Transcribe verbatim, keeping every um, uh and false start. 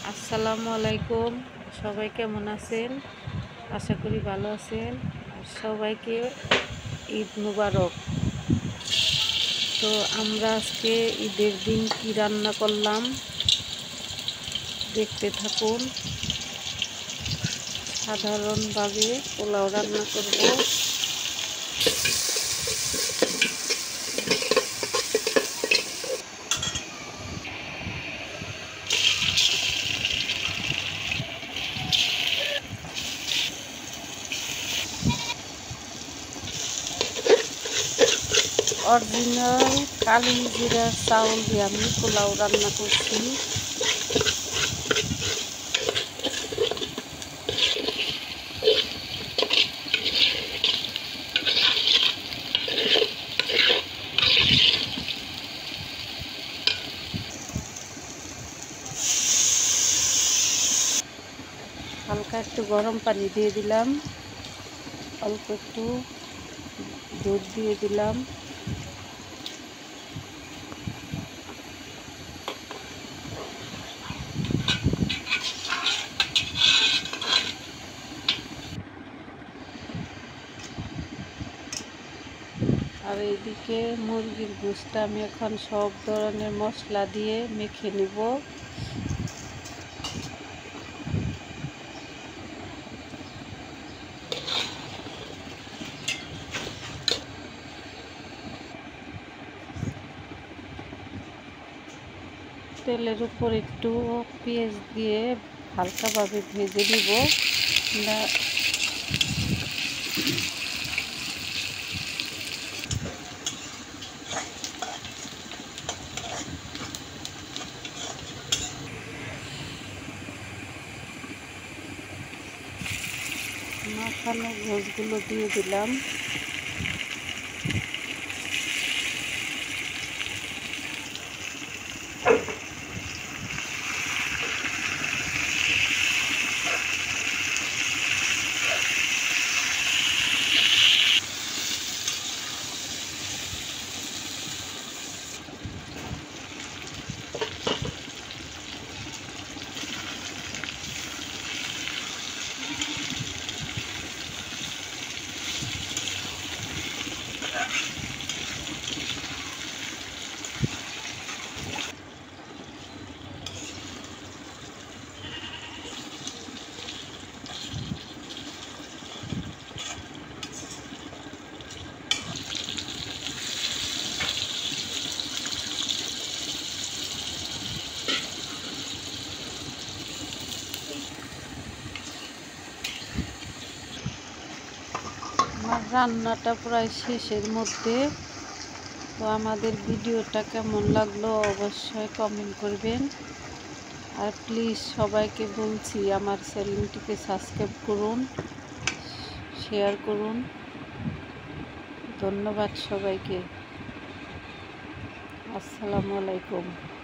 আসসালামু আলাইকুম। সবাই কেমন আছেন? আশা করি ভালো আছেন। আর সবাইকে ঈদ মুবারক। তো আমরা আজকে ঈদের দিন কি রান্না করলাম দেখতে থাকুন। সাধারণভাবে পোলাও রান্না করব। অরিজিনাল কালি জিরা চাউল দিয়ে আমি পোলাও রান্না করছি। হালকা একটু গরম পানি দিয়ে দিলাম, অল্প একটু দুধ দিয়ে দিলাম। আর এইদিকে মুরগির গোশটা আমি এখন সব ধরনের মশলা দিয়ে মেখে নিব। তেলের উপর একটু পেঁয়াজ দিয়ে হালকাভাবে ভেজে নিব। মাখানো গোশগুলো দিয়ে দিলাম। আমার রান্নাটা প্রায় শেষের মধ্যে। তো আমাদের ভিডিওটা কেমন লাগলো অবশ্যই কমেন্ট করবেন। আর প্লিজ সবাইকে বলছি আমার চ্যানেলটিকে সাবস্ক্রাইব করুন, শেয়ার করুন। ধন্যবাদ সবাইকে। আসসালামু আলাইকুম।